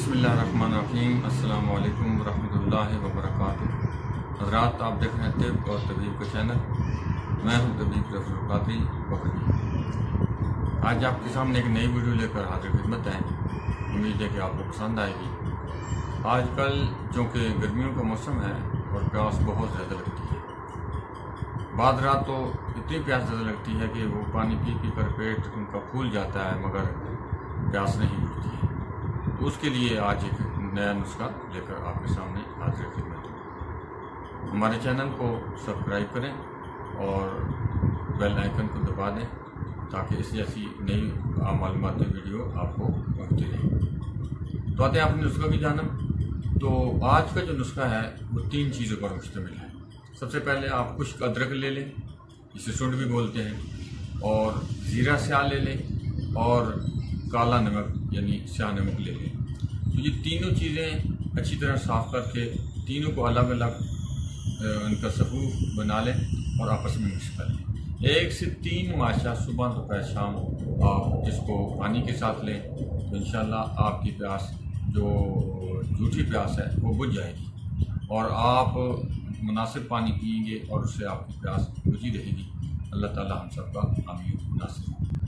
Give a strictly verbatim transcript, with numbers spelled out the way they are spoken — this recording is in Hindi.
बिस्मिल्लाहिर्रहमानिर्रहीम। अस्सलाम वालेकुम रहमतुल्लाहि व बरकातुहू। हज़रात, आप देख रहे हैं तिब और तबीब का चैनल। मैं हूं तबीब ज़फ़र क़ादरी बकरी। आज आपके सामने एक नई वीडियो लेकर हाजिर खिदमत है। उम्मीद है कि आपको पसंद आएगी। आजकल चूँकि गर्मियों का मौसम है और प्यास बहुत ज़्यादा लगती है। बाद रात तो इतनी प्यास ज़्यादा लगती है कि वो पानी पी पी कर पेट उनका फूल जाता है, मगर प्यास नहीं बुझती है। तो उसके लिए आज एक नया नुस्खा लेकर आपके सामने हाजिर खिदमत हूँ। हमारे चैनल को सब्सक्राइब करें और बेल आइकन को दबा दें ताकि इस जैसी नई मालूमाती वीडियो आपको पहुँचती रहे। तो आते हैं अपने नुस्खे की जानब। तो आज का जो नुस्खा है वो तीन चीज़ों पर मुश्तमिल है। सबसे पहले आप खुश्क अदरक ले लें, जिसे सुंड भी बोलते हैं, और ज़ीरा स्याह ले लें, और काला नमक यानी स्याह नमक ले लें। तो ये तीनों चीज़ें अच्छी तरह साफ़ करके तीनों को अलग अलग उनका सफ़ूफ बना लें और आपस में मिक्स कर लें। एक से तीन माशा सुबह दोपहर शाम आप इसको पानी के साथ लें तो इंशाल्लाह आपकी प्यास जो झूठी प्यास है वो बुझ जाएगी और आप मुनासिब पानी पिएंगे और उससे आपकी प्यास बुझी रहेगी। अल्लाह ताला हम सबका आमीन मुनासिब।